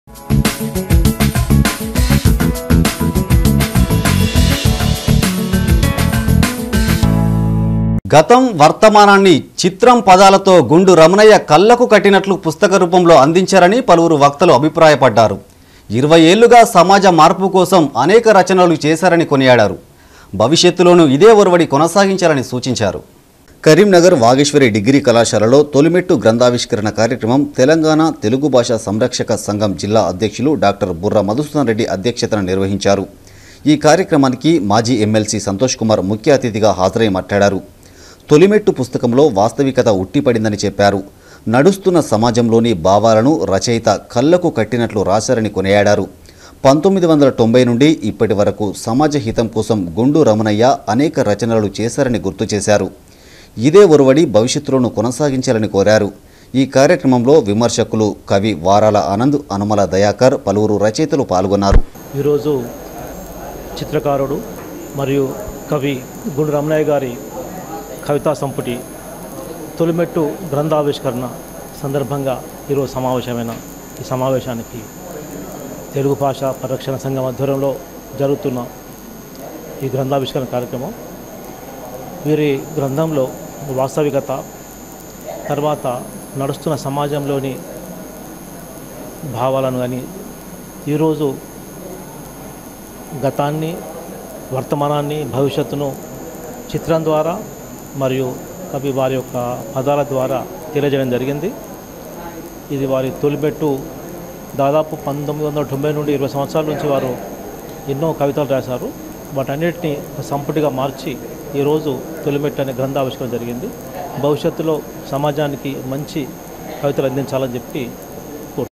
గతం వర్తమానాన్ని చిత్రం పదాలతో గుండు రమణయ్య కళ్ళకు కట్టినట్లు పుస్తక రూపంలో అందించారని పలువురు వక్తలు అభిప్రాయపడ్డారు. 20 ఏళ్లుగా సమాజ మార్పు కోసం అనేక రచనలు చేశారని కొనియాడారు. భవిష్యత్తులోనూ ఇదే ఒరవడి కొనసాగించాలని సూచించారు. కరీంనగర్ వాగేశ్వరి డిగ్రీ కళాశాలలో తొలిమెట్టు గ్రంథావిష్కరణ కార్యక్రమం తెలంగాణ తెలుగు భాషా సంరక్షక సంఘం జిల్లా అధ్యక్షులు డాక్టర్ బుర్ర మధుసూదన్ రెడ్డి అధ్యక్షతన నిర్వహించారు. ఈ కార్యక్రమానికి మాజీ ఎమ్మెల్సీ సంతోష్ కుమార్ ముఖ్య అతిథిగా హాజరై మాట్లాడారు. తొలిమెట్టు పుస్తకంలో వాస్తవికత ఉట్టిపడిందని చెప్పారు. నడుస్తున్న సమాజంలోని భావాలను రచయిత కళ్ళకు కట్టినట్లు రాశారని కొనియాడారు. 1990 నుండి ఇప్పటి వరకు సమాజ హితం కోసం గుండు రమణయ్య అనేక రచనలు చేశారని గుర్తు చేశారు. ఇదే ఒరవడి భవిష్యత్తులోనూ కొనసాగించాలని కోరారు. ఈ కార్యక్రమంలో విమర్శకులు కవి వారాల ఆనంద్, అనుమల దయాకర్, పలువురు రచయితలు పాల్గొన్నారు. ఈరోజు చిత్రకారుడు మరియు కవి గుండు రమణయ్య గారి కవితా సంపుటి తొలిమెట్టు గ్రంథావిష్కరణ సందర్భంగా ఈరోజు సమావేశమైన ఈ సమావేశానికి తెలుగు భాష పరిరక్షణ సంఘం ఆధ్వర్యంలో జరుగుతున్న ఈ గ్రంథావిష్కరణ కార్యక్రమం వీరి గ్రంథంలో వాస్తవికత, తర్వాత నడుస్తున్న సమాజంలోని భావాలను కానీ ఈరోజు గతాన్ని, వర్తమానాన్ని, భవిష్యత్తును చిత్రం ద్వారా మరియు కవి వారి యొక్క పదాల ద్వారా తెలియజేయడం జరిగింది. ఇది వారి తొలిమెట్టు దాదాపు 1990 నుండి 20 సంవత్సరాల నుంచి వారు ఎన్నో కవితలు రాశారు. వాటన్నిటిని సంపుటిగా మార్చి ఈరోజు తొలిమెట్టు అనే గ్రంథావిష్కరణ జరిగింది. భవిష్యత్తులో సమాజానికి మంచి కవితలు అందించాలని చెప్పి